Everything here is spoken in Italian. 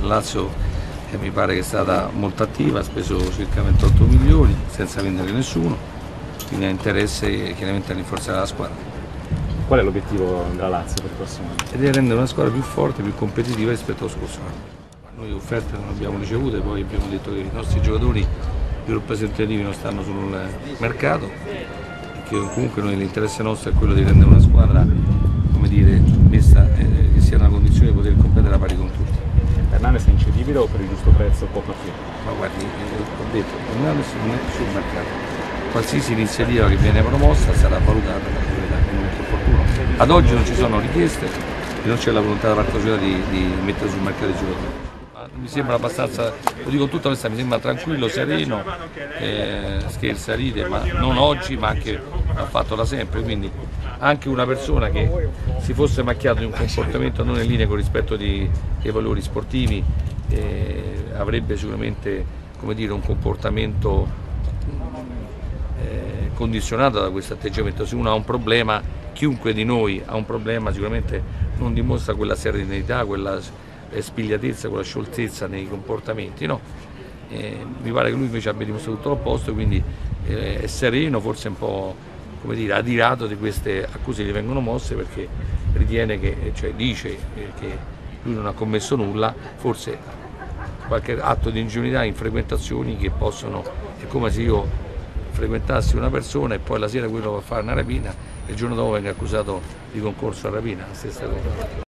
Lazio mi pare che è stata molto attiva, ha speso circa 28 milioni senza vendere nessuno, quindi ha interesse chiaramente a rinforzare la squadra. Qual è l'obiettivo della Lazio per il prossimo anno? Ed è rendere una squadra più forte, più competitiva rispetto allo scorso anno. Noi offerte non abbiamo ricevute, poi abbiamo detto che i nostri giocatori più rappresentativi non stanno sul mercato e che comunque l'interesse nostro è quello di rendere una squadra, come dire, messa che sia nella condizione di poter competere a pari con tutti. Hernanes è incedibile o per il giusto prezzo può partire? Ma guardi, ho detto, Hernanes non è sul mercato. Qualsiasi iniziativa che viene promossa sarà valutata nel momento opportuno. Ad oggi non ci sono richieste e non c'è la volontà da parte della società di mettere sul mercato i giocatori. Mi sembra abbastanza, lo dico tutta questa, mi sembra tranquillo, sereno, scherza, ride, ma non oggi, ma anche l'ha fatto da sempre, quindi anche una persona che si fosse macchiato di un comportamento non in linea con rispetto dei valori sportivi avrebbe sicuramente, come dire, un comportamento condizionato da questo atteggiamento. Se uno ha un problema, chiunque di noi ha un problema, sicuramente non dimostra quella serenità, quella spigliatezza, quella scioltezza nei comportamenti, no? Mi pare che lui invece abbia dimostrato tutto l'opposto, quindi è sereno, forse un po', come dire, adirato di queste accuse che gli vengono mosse, perché ritiene che, cioè dice che lui non ha commesso nulla, forse qualche atto di ingenuità in frequentazioni che possono, è come se io frequentassi una persona e poi la sera quello va a fare una rapina e il giorno dopo venga accusato di concorso a rapina, la stessa cosa.